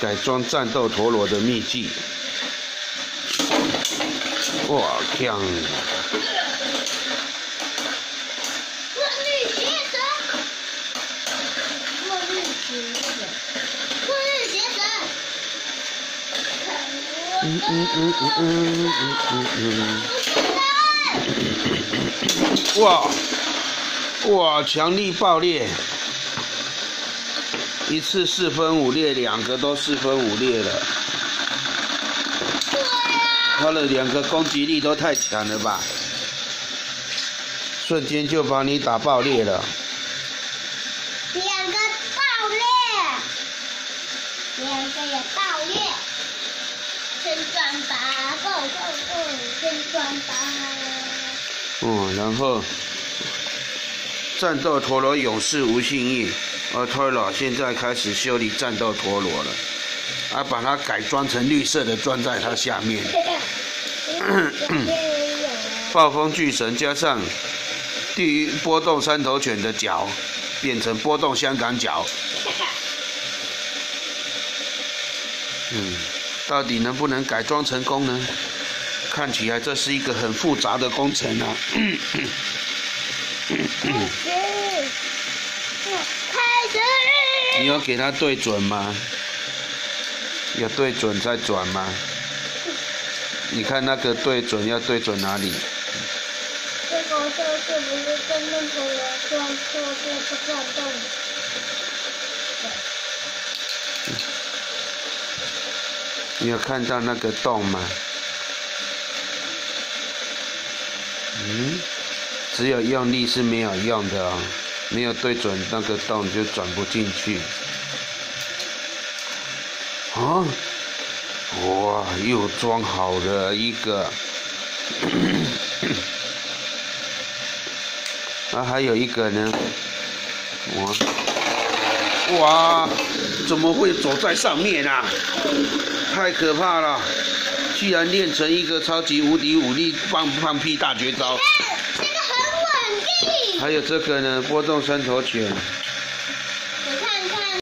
改装战斗陀螺的秘技。哇，强！哇，强力爆裂！一次4分5裂，2个都4分5裂了。他的2个攻击力都太强了吧！瞬间就把你打爆裂了。 2个爆裂，2个也爆裂。先转吧 ，Go Go Go， 先转吧。 然后战斗陀螺勇士无信义，Toro 现在开始修理战斗陀螺了，把它改装成绿色的，装在它下面。暴风巨神加上波动三头犬的脚，变成波动香港脚。到底能不能改装成功呢？看起来这是一个很复杂的工程啊。你有给它对准吗？有对准再转吗？你看那个对准要对准哪里？ 这个是不是跟那个有转动？ 你有看到那个洞吗？只有用力是没有用的哦，没有对准那个洞就转不进去。哇，又装好了一个。还有一个呢。哇，怎么会走在上面啊？太可怕了！居然练成一个超级无敌武力放屁大绝招。 这个很稳定。 还有这个呢，波动三头犬。